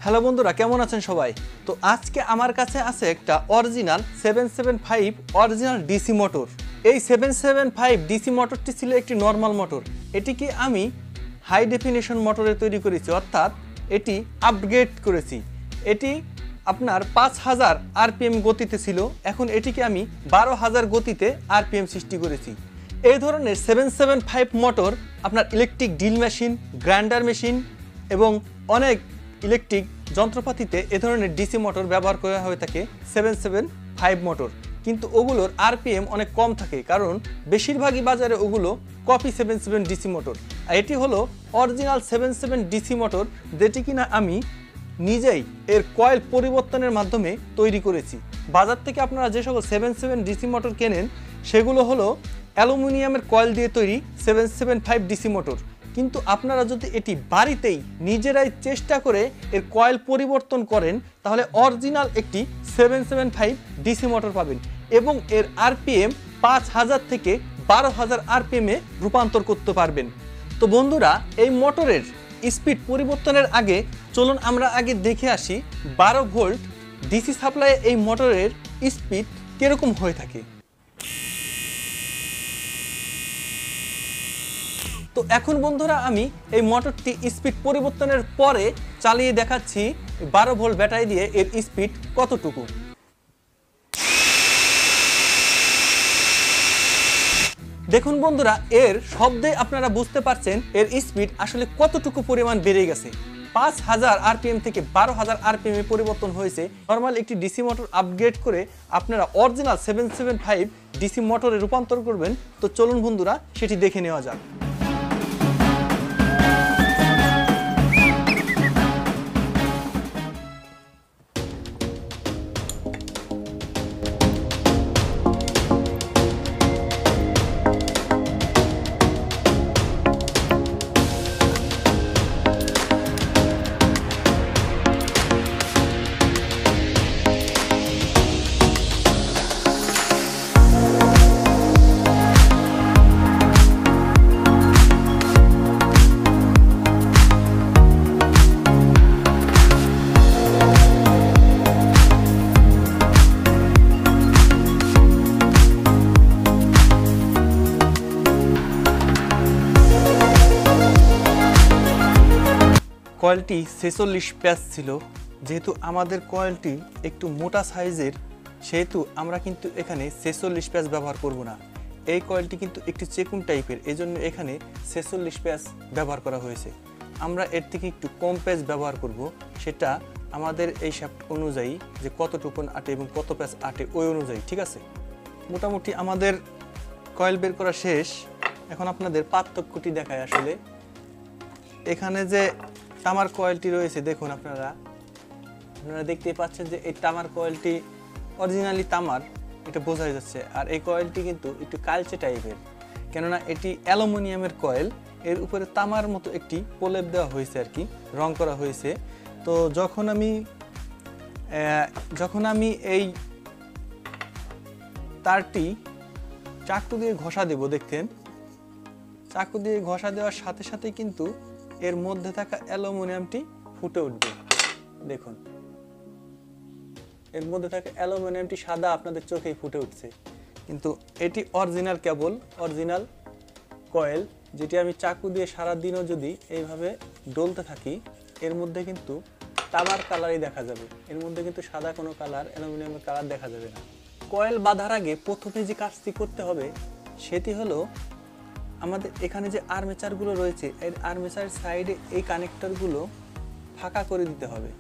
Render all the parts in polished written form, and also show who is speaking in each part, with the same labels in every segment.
Speaker 1: Hello বন্ধুরা, কেমন আছেন সবাই? তো আজকে আমার কাছে আছে একটা অরিজিনাল 775 অরিজিনাল ডিসি মোটর। এই 775 ডিসি মোটরটি ছিল একটি নর্মাল মোটর। এটিকে আমি হাই ডেফিনিশন মোটরে তৈরি করেছি, অর্থাৎ এটি আপগ্রেড করেছি। এটি আপনার 5000 আরপিএম গতিতে ছিল, এখন এটিকে আমি 12000 গতিতে আরপিএম সৃষ্টি করেছি। এই ধরনের 775 মোটর আপনার electric drill machine, grinder machine এবং অনেক ইলেকট্রিক যন্ত্রপাতিতে এ ধরনের ডিসি মোটর ব্যবহার করা হয়ে থাকে 775 মোটর, কিন্তু ওগুলোর আরপিএম অনেক কম থাকে, কারণ বেশিরভাগই বাজারে ওগুলো কপি 77 ডিসি মোটর। আর এটি হলো অরিজিনাল 77 ডিসি মোটর, যেটি কিনা আমি নিজেই এর কয়েল পরিবর্তনের মাধ্যমে তৈরি করেছি। বাজার থেকে আপনারা যে সকল 77 ডিসি মোটর কেনেন সেগুলো হলো অ্যালুমিনিয়ামের কয়েল দিয়ে তৈরি 775 ডিসি মোটর, কিন্তু আপনারা যদি এটি বাড়িতেই নিজেরাই চেষ্টা করে এর কয়েল পরিবর্তন করেন তাহলে অরিজিনাল একটি 775 ডিসি মোটর পাবেন এবং এর আরপিএম 5000 থেকে 12000 আরপিএমে রূপান্তর করতে পারবেন। তো বন্ধুরা, এই মোটরের স্পিড পরিবর্তনের আগে চলুন আমরা আগে দেখে আসি 12 ভোল্ট ডিসি সাপ্লাই এই মোটরের স্পিড কিরকম হয়ে থাকে। তো এখন বন্ধুরা আমি এই মোটরটি স্পিড পরিবর্তনের পরে চালিয়ে দেখাচ্ছি 12 ভোল্ট ব্যাটারি দিয়ে এর স্পিড কতটুকু। দেখুন বন্ধুরা, এর শব্দে আপনারা বুঝতে পারছেন এর স্পিড আসলে কতটুকু পরিমাণ বেড়ে গেছে। 5000 আরপিএম থেকে 12000 আরপিএম এ পরিবর্তন হয়েছে। নর্মাল একটি ডিসি মোটর আপগ্রেড করে আপনারা অরিজিনাল 775 ডিসি মোটরে রূপান্তর করবেন। তো চলুন বন্ধুরা সেটি দেখে নেওয়া যাক। কয়েলটি 46 প্যাচ ছিল। যেহেতু আমাদের কয়েলটি একটু মোটা সাইজের, সেহেতু আমরা কিন্তু এখানে 46 প্যাচ ব্যবহার করব না। এই কয়েলটি কিন্তু একটু চেকুন টাইপের, এজন্য এখানে 46 প্যাচ ব্যবহার করা হয়েছে। আমরা এর থেকে একটু কম প্যাচ ব্যবহার করব, সেটা আমাদের এই শ্যাফট অনুযায়ী যে কতটুকুন আটে এবং কত প্যাচ আটে ওই অনুযায়ী, ঠিক আছে। মোটামুটি আমাদের কয়েল বের করা শেষ। এখন আপনাদের পার্থক্যটি দেখায়। আসলে এখানে যে তামার কয়েলটি রয়েছে, দেখুন আপনারা দেখতেই পাচ্ছেন যে এই তামার কয়েলটি অরিজিনালি তামার, এটা বোঝাই যাচ্ছে। আর এই কয়েলটি কিন্তু একটু কালচে টাইপের, কেননা এটি অ্যালুমিনিয়ামের কয়েল, এর উপরে তামার মতো একটি প্রলেপ দেওয়া হয়েছে আর কি, রং করা হয়েছে। তো যখন আমি এই তারটি চাকু দিয়ে ঘষা দেব, দেখতেন চাকু দিয়ে ঘষা দেওয়ার সাথে সাথে কিন্তু এর মধ্যে থাকা অ্যালুমিনিয়ামটি ফুটে উঠবে। দেখুন এর মধ্যে থাকা অ্যালুমিনিয়ামটি সাদা আপনাদের চোখেই ফুটে উঠছে, কিন্তু এটি অরিজিনাল কেবল, অরিজিনাল কয়েল, যেটি আমি চাকু দিয়ে সারাদিনও যদি এইভাবে ডলতে থাকি এর মধ্যে কিন্তু তামার কালারই দেখা যাবে, এর মধ্যে কিন্তু সাদা কোনো কালার, অ্যালুমিনিয়ামের কালার দেখা যাবে না। কয়েল বাঁধার আগে প্রথমে যে কাজটি করতে হবে সেটি হলো আমাদের এখানে যে আর্মেচারগুলো রয়েছে, এই আর্মেচারের সাইডে এই কানেক্টরগুলো ফাঁকা করে দিতে হবে।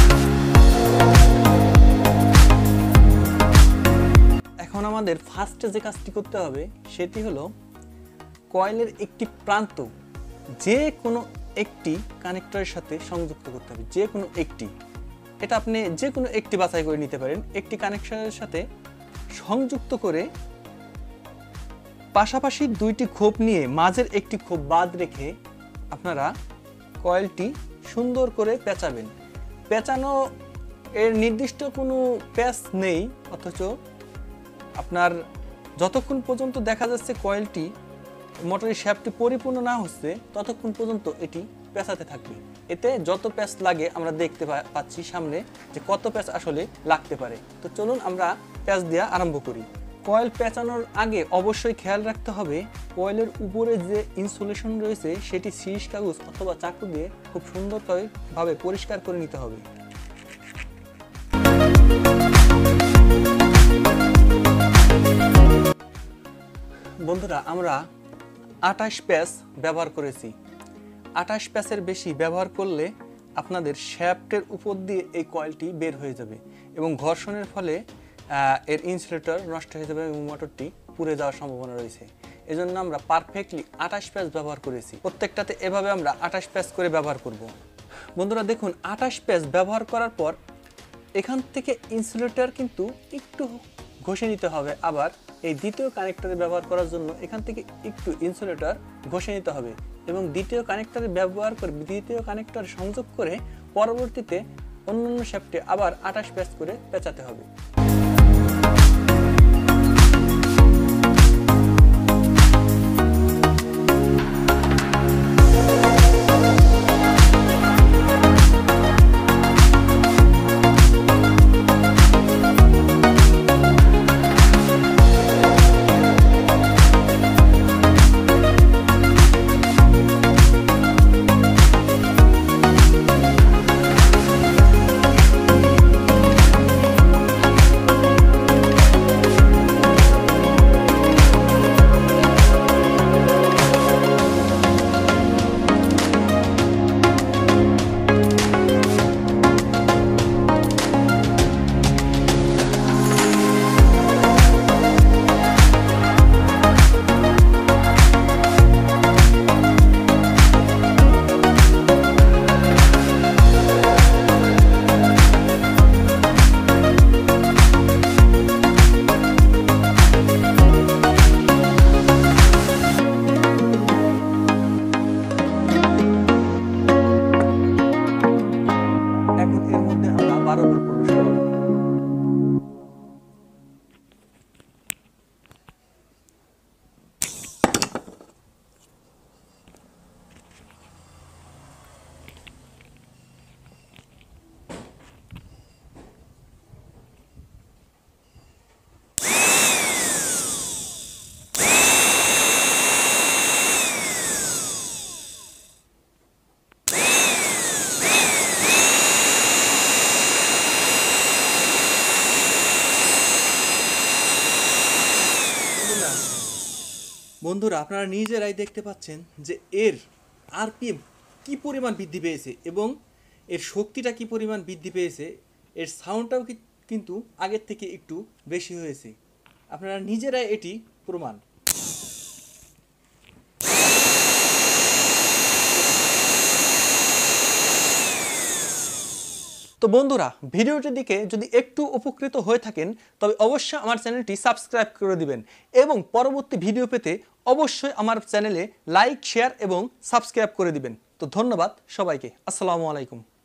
Speaker 1: এখন আমাদের ফার্স্টে যে কাজটি করতে হবে সেটি হলো কয়েলের একটি প্রান্ত যে কোনো একটি কানেক্টরের সাথে সংযুক্ত করতে হবে, যে কোনো একটি। এটা আপনি যে কোনো একটি বাছাই করে নিতে পারেন। একটি কানেকশনের সাথে সংযুক্ত করে পাশাপাশি দুইটি খোপ নিয়ে মাঝের একটি খোপ বাদ রেখে আপনারা কয়েলটি সুন্দর করে পেঁচাবেন। পেঁচানো এর নির্দিষ্ট কোনো প্যাচ নেই, অথচ আপনার যতক্ষণ পর্যন্ত দেখা যাচ্ছে কয়েলটি মোটরের শ্যাফটটি পরিপূর্ণ না হচ্ছে ততক্ষণ পর্যন্ত এটি পেঁচাতে থাকবে। এতে যত প্যাচ লাগে আমরা দেখতে পাচ্ছি সামনে যে কত প্যাচ আসলে লাগতে পারে। তো চলুন আমরা প্যাচ দেওয়া আরম্ভ করি। কয়েল পেঁচানোর আগে অবশ্যই খেয়াল রাখতে হবে কয়েলের উপরে যে ইনসুলেশন রয়েছে সেটি সিরিজ কাগজ অথবা চাকু দিয়ে খুব সুন্দরভাবে পরিষ্কার করে নিতে হবে। বন্ধুরা, আমরা 28 প্যাচ ব্যবহার করেছি। 28 প্যাচের বেশি ব্যবহার করলে আপনাদের শ্যাফটের উপর দিয়ে এই কয়েলটি বের হয়ে যাবে এবং ঘর্ষণের ফলে এর ইনসুলেটর নষ্ট হয়ে যাবে এবং মোটরটি পুড়ে যাওয়ার সম্ভাবনা রয়েছে। এজন্য আমরা পারফেক্টলি 28 প্যাচ ব্যবহার করেছি। প্রত্যেকটাতে এভাবে আমরা 28 প্যাচ করে ব্যবহার করব। বন্ধুরা দেখুন, 28 প্যাচ ব্যবহার করার পর এখান থেকে ইনসুলেটর কিন্তু একটু ঘষে নিতে হবে। আবার এই দ্বিতীয় কানেক্টরে ব্যবহার করার জন্য এখান থেকে একটু ইনসুলেটর ঘষে নিতে হবে এবং দ্বিতীয় কানেক্টরে ব্যবহার করে দ্বিতীয় কানেক্টর সংযোগ করে পরবর্তীতে অন্যান্য শ্যাফটে আবার 28 প্যাচ করে পেঁচাতে হবে। বন্ধুরা, আপনারা নিজেরাই দেখতে পাচ্ছেন যে এর আরপিএম কি পরিমাণ বৃদ্ধি পেয়েছে এবং এর শক্তিটা কি পরিমাণ বৃদ্ধি পেয়েছে। এর সাউন্ডটাও কিন্তু আগের থেকে একটু বেশি হয়েছে। আপনারা নিজেরাই এটি প্রমাণ। তো বন্ধুরা, ভিডিওটির দিকে যদি একটু উপকৃত হয়ে থাকেন তবে অবশ্যই আমার চ্যানেলটি সাবস্ক্রাইব করে দিবেন এবং পরবর্তী ভিডিও পেতে অবশ্যই আমার চ্যানেলে লাইক, শেয়ার এবং সাবস্ক্রাইব করে দিবেন। তো ধন্যবাদ সবাইকে। আসসালামু আলাইকুম।